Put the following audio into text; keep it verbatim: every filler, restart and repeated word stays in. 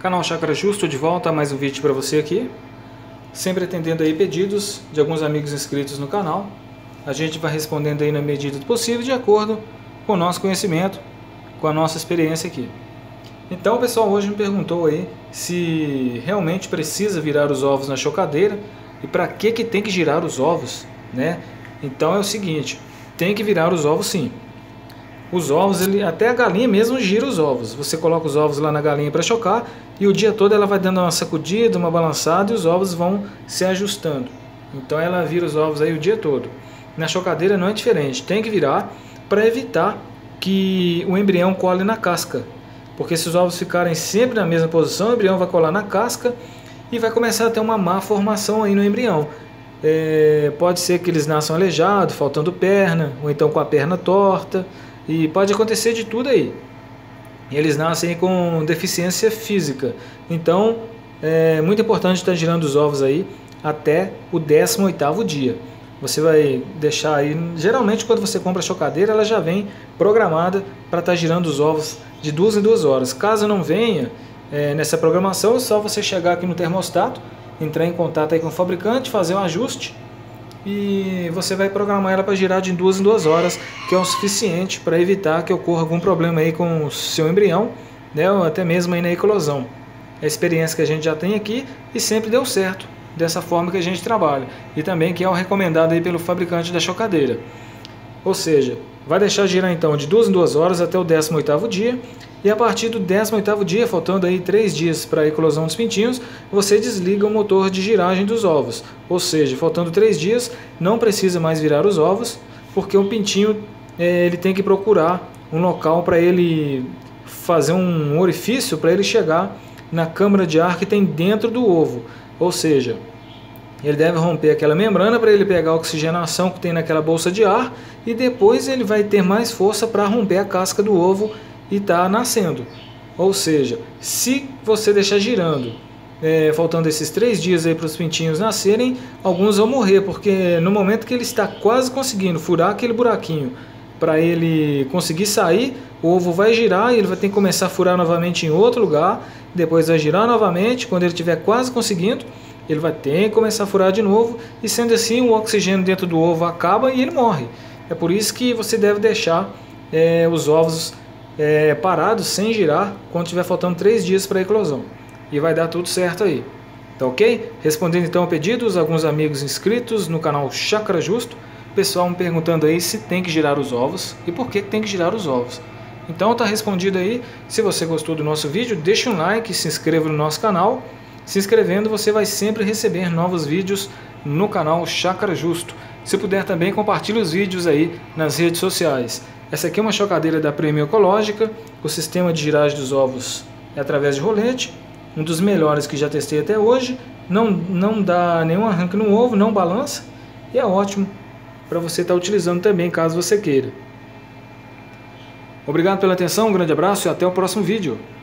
Canal Chácara Justo, de volta a mais um vídeo para você aqui. Sempre atendendo aí pedidos de alguns amigos inscritos no canal. A gente vai respondendo aí na medida do possível, de acordo com o nosso conhecimento, com a nossa experiência aqui. Então o pessoal hoje me perguntou aí se realmente precisa virar os ovos na chocadeira e para que que tem que girar os ovos, né? Então é o seguinte, tem que virar os ovos sim. Os ovos, ele, até a galinha mesmo gira os ovos. Você coloca os ovos lá na galinha para chocar e o dia todo ela vai dando uma sacudida, uma balançada e os ovos vão se ajustando. Então ela vira os ovos aí o dia todo. Na chocadeira não é diferente, tem que virar para evitar que o embrião cole na casca. Porque se os ovos ficarem sempre na mesma posição, o embrião vai colar na casca e vai começar a ter uma má formação aí no embrião. É, pode ser que eles nasçam aleijados, faltando perna, ou então com a perna torta. E pode acontecer de tudo aí. Eles nascem com deficiência física. Então é muito importante estar girando os ovos aí até o décimo oitavo dia. Você vai deixar aí, geralmente quando você compra a chocadeira, ela já vem programada para estar girando os ovos de duas em duas horas. Caso não venha é, nessa programação, é só você chegar aqui no termostato, entrar em contato aí com o fabricante, fazer um ajuste e você vai programar ela para girar de duas em duas horas, que é o suficiente para evitar que ocorra algum problema aí com o seu embrião, né, ou até mesmo aí na eclosão. É a experiência que a gente já tem aqui e sempre deu certo, dessa forma que a gente trabalha, e também que é o recomendado aí pelo fabricante da chocadeira. Ou seja, vai deixar girar então de duas em duas horas até o décimo oitavo dia, e a partir do décimo oitavo dia, faltando aí três dias para a eclosão dos pintinhos, você desliga o motor de giragem dos ovos. Ou seja, faltando três dias, não precisa mais virar os ovos, porque o pintinho é, ele tem que procurar um local para ele fazer um orifício para ele chegar na câmara de ar que tem dentro do ovo. Ou seja, ele deve romper aquela membrana para ele pegar a oxigenação que tem naquela bolsa de ar e depois ele vai ter mais força para romper a casca do ovo e está nascendo. Ou seja, se você deixar girando, é, faltando esses três dias aí para os pintinhos nascerem, alguns vão morrer, porque no momento que ele está quase conseguindo furar aquele buraquinho para ele conseguir sair, o ovo vai girar e ele vai ter que começar a furar novamente em outro lugar, depois vai girar novamente, quando ele estiver quase conseguindo, ele vai ter que começar a furar de novo, e sendo assim o oxigênio dentro do ovo acaba e ele morre. É por isso que você deve deixar é, os ovos é, parados, sem girar, quando tiver faltando três dias para a eclosão. E vai dar tudo certo aí. Tá ok? Respondendo então a pedidos, alguns amigos inscritos no canal Chácara Justo, o pessoal me perguntando aí se tem que girar os ovos e por que tem que girar os ovos. Então tá respondido aí. Se você gostou do nosso vídeo, deixa um like, se inscreva no nosso canal. Se inscrevendo, você vai sempre receber novos vídeos no canal Chácara Justo. Se puder também, compartilhe os vídeos aí nas redes sociais. Essa aqui é uma chocadeira da Prêmio Ecológica. O sistema de giragem dos ovos é através de rolete. Um dos melhores que já testei até hoje. Não, não dá nenhum arranque no ovo, não balança. E é ótimo para você estar utilizando também, caso você queira. Obrigado pela atenção, um grande abraço e até o próximo vídeo.